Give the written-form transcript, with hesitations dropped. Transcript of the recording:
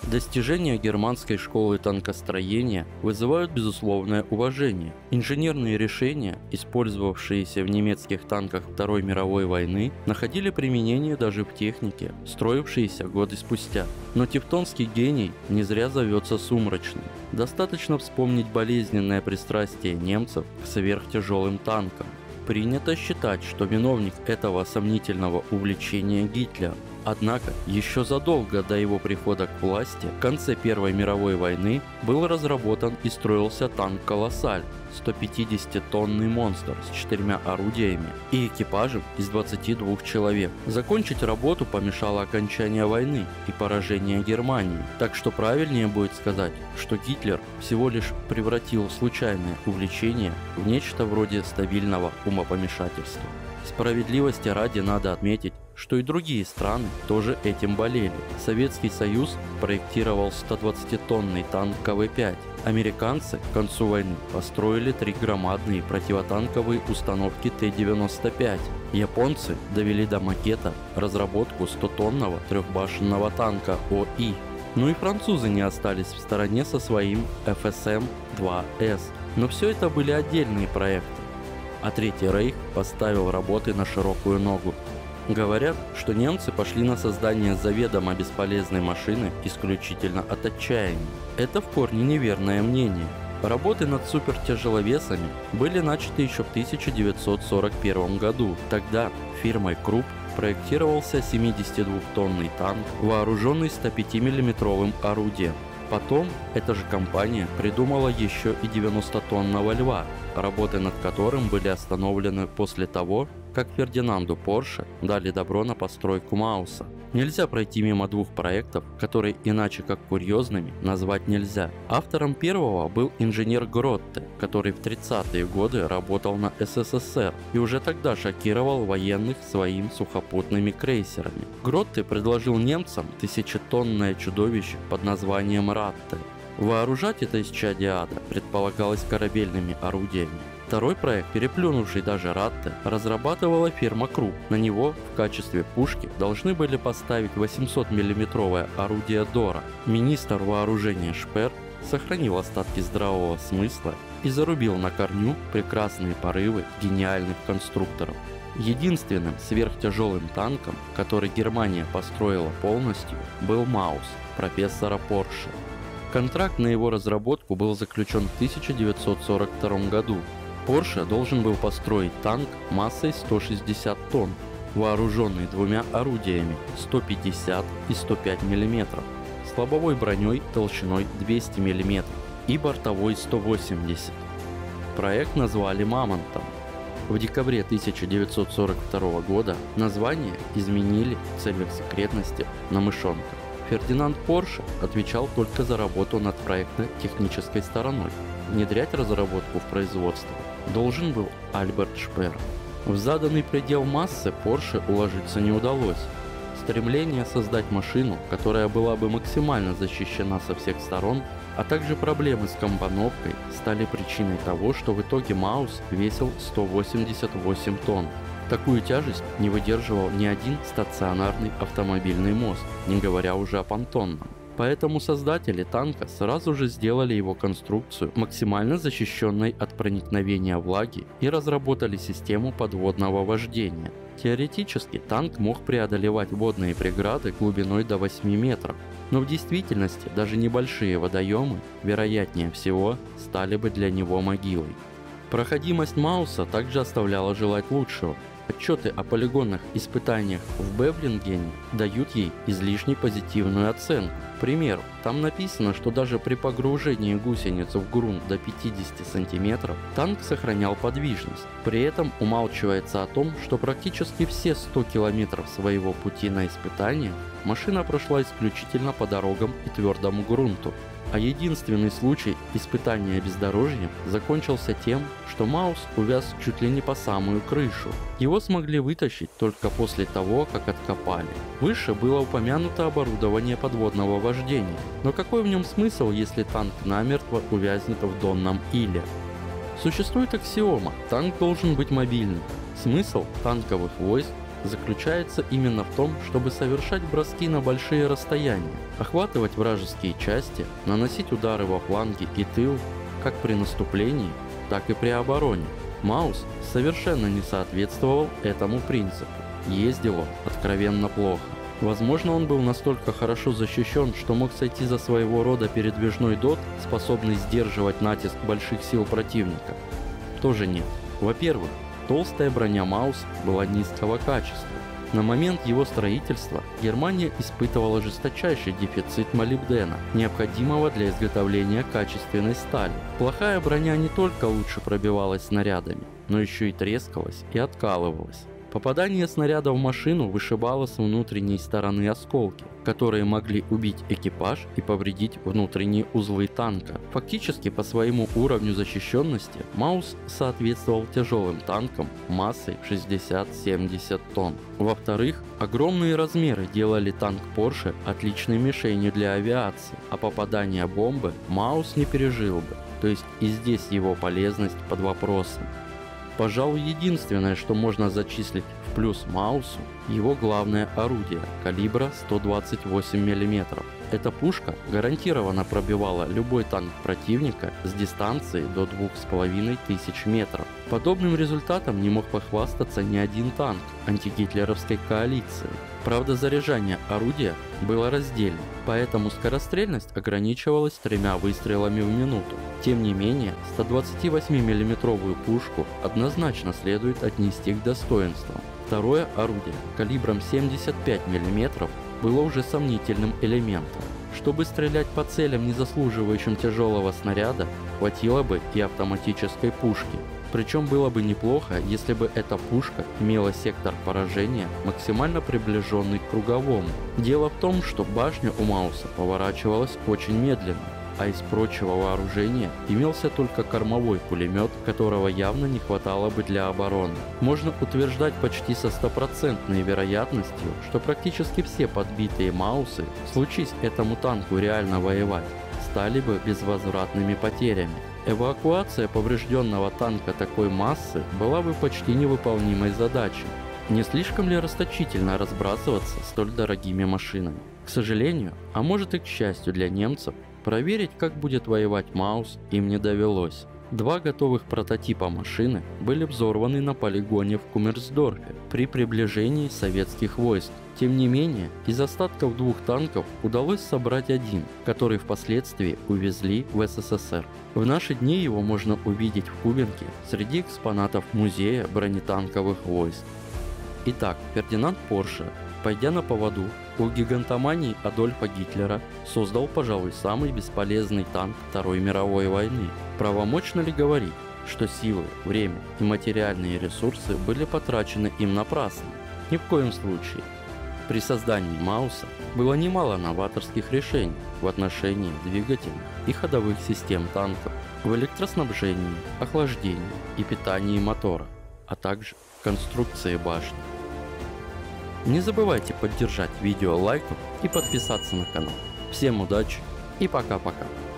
Достижения германской школы танкостроения вызывают безусловное уважение. Инженерные решения, использовавшиеся в немецких танках Второй мировой войны, находили применение даже в технике, строившейся годы спустя. Но тевтонский гений не зря зовется сумрачным. Достаточно вспомнить болезненное пристрастие немцев к сверхтяжелым танкам. Принято считать, что виновник этого сомнительного увлечения Гитлер. Однако, еще задолго до его прихода к власти, в конце Первой мировой войны, был разработан и строился танк «Колоссаль» – 150-тонный монстр с 4 орудиями и экипажем из 22 человек. Закончить работу помешало окончание войны и поражение Германии, так что правильнее будет сказать, что Гитлер всего лишь превратил случайное увлечение в нечто вроде стабильного умопомешательства. Справедливости ради надо отметить, что и другие страны тоже этим болели. Советский Союз проектировал 120-тонный танк КВ-5. Американцы к концу войны построили 3 громадные противотанковые установки Т-95. Японцы довели до макета разработку 100-тонного трехбашенного танка ОИ. Ну и французы не остались в стороне со своим ФСМ-2С. Но все это были отдельные проекты. А Третий Рейх поставил работы на широкую ногу. Говорят, что немцы пошли на создание заведомо бесполезной машины исключительно от отчаяния. Это в корне неверное мнение. Работы над супертяжеловесами были начаты еще в 1941 году. Тогда фирмой Круpp проектировался 72-тонный танк, вооруженный 105-мм орудием. Потом эта же компания придумала еще и 90-тонного Льва, работы над которым были остановлены после того, как Фердинанду Порше дали добро на постройку Мауса. Нельзя пройти мимо двух проектов, которые иначе как курьезными назвать нельзя. Автором первого был инженер Гротте, который в 30-е годы работал на СССР и уже тогда шокировал военных своими сухопутными крейсерами. Гротте предложил немцам 1000-тонное чудовище под названием Ратте. Вооружать это исчадие ада предполагалось корабельными орудиями. Второй проект, переплюнувший даже Ратте, разрабатывала фирма Круpp. На него в качестве пушки должны были поставить 800-мм орудие Дора. Министр вооружения Шпер сохранил остатки здравого смысла и зарубил на корню прекрасные порывы гениальных конструкторов. Единственным сверхтяжелым танком, который Германия построила полностью, был Маус профессора Порше. Контракт на его разработку был заключен в 1942 году. Порше должен был построить танк массой 160 тонн, вооруженный 2 орудиями 150 и 105 мм, с лобовой броней толщиной 200 мм и бортовой 180. Проект назвали «Мамонтом». В декабре 1942 года название изменили в целях секретности на «Мышонка». Фердинанд Порше отвечал только за работу над проектно-технической стороной. Внедрять разработку в производство должен был Альберт Шпер. В заданный предел массы Порше уложиться не удалось. Стремление создать машину, которая была бы максимально защищена со всех сторон, а также проблемы с компоновкой стали причиной того, что в итоге Маус весил 188 тонн. Такую тяжесть не выдерживал ни один стационарный автомобильный мост, не говоря уже о понтонном. Поэтому создатели танка сразу же сделали его конструкцию максимально защищенной от проникновения влаги и разработали систему подводного вождения. Теоретически танк мог преодолевать водные преграды глубиной до 8 метров, но в действительности даже небольшие водоемы, вероятнее всего, стали бы для него могилой. Проходимость Мауса также оставляла желать лучшего. Отчеты о полигонных испытаниях в Бевлингене дают ей излишне позитивную оценку. К примеру, там написано, что даже при погружении гусениц в грунт до 50 см танк сохранял подвижность. При этом умалчивается о том, что практически все 100 км своего пути на испытания машина прошла исключительно по дорогам и твердому грунту. А единственный случай испытания бездорожьем закончился тем, что Маус увяз чуть ли не по самую крышу. Его смогли вытащить только после того, как откопали. Выше было упомянуто оборудование подводного вождения. Но какой в нем смысл, если танк намертво увязнет в Донном иле? Существует аксиома: танк должен быть мобильным. Смысл танковых войск заключается именно в том, чтобы совершать броски на большие расстояния, охватывать вражеские части, наносить удары во фланги и тыл, как при наступлении, так и при обороне. Маус совершенно не соответствовал этому принципу. Ездил он откровенно плохо. Возможно, он был настолько хорошо защищен, что мог сойти за своего рода передвижной дот, способный сдерживать натиск больших сил противника. Тоже нет. Во-первых, толстая броня Маус была низкого качества. На момент его строительства Германия испытывала жесточайший дефицит молибдена, необходимого для изготовления качественной стали. Плохая броня не только лучше пробивалась снарядами, но еще и трескалась и откалывалась. Попадание снаряда в машину вышибало с внутренней стороны осколки, которые могли убить экипаж и повредить внутренние узлы танка. Фактически по своему уровню защищенности Маус соответствовал тяжелым танкам массой 60-70 тонн. Во-вторых, огромные размеры делали танк Porsche отличной мишенью для авиации, а попадание бомбы Маус не пережил бы, то есть и здесь его полезность под вопросом. Пожалуй, единственное, что можно зачислить в плюс Маусу, его главное орудие калибра 128 мм. Эта пушка гарантированно пробивала любой танк противника с дистанции до 2500 метров. Подобным результатом не мог похвастаться ни один танк антигитлеровской коалиции. Правда, заряжание орудия было раздельным, поэтому скорострельность ограничивалась 3 выстрелами в минуту. Тем не менее, 128 миллиметровую пушку однозначно следует отнести к достоинствам. Второе орудие калибром 75 мм было уже сомнительным элементом. Чтобы стрелять по целям, не заслуживающим тяжелого снаряда, хватило бы и автоматической пушки. Причем было бы неплохо, если бы эта пушка имела сектор поражения, максимально приближенный к круговому. Дело в том, что башня у Мауса поворачивалась очень медленно, а из прочего вооружения имелся только кормовой пулемет, которого явно не хватало бы для обороны. Можно утверждать почти со стопроцентной вероятностью, что практически все подбитые Маусы, случись этому танку реально воевать, стали бы безвозвратными потерями. Эвакуация поврежденного танка такой массы была бы почти невыполнимой задачей. Не слишком ли расточительно разбрасываться столь дорогими машинами? К сожалению, а может и к счастью для немцев, проверить, как будет воевать Маус, им не довелось. 2 готовых прототипа машины были взорваны на полигоне в Кумерсдорфе при приближении советских войск. Тем не менее, из остатков 2 танков удалось собрать один, который впоследствии увезли в СССР. В наши дни его можно увидеть в Кубинке среди экспонатов музея бронетанковых войск. Итак, Фердинанд Порше, пойдя на поводу у гигантомании Адольфа Гитлера, создал, пожалуй, самый бесполезный танк Второй мировой войны. Правомочно ли говорить, что силы, время и материальные ресурсы были потрачены им напрасно? Ни в коем случае. При создании Мауса было немало новаторских решений в отношении двигателей и ходовых систем танков, в электроснабжении, охлаждении и питании мотора, а также конструкции башни. Не забывайте поддержать видео лайком и подписаться на канал. Всем удачи и пока-пока.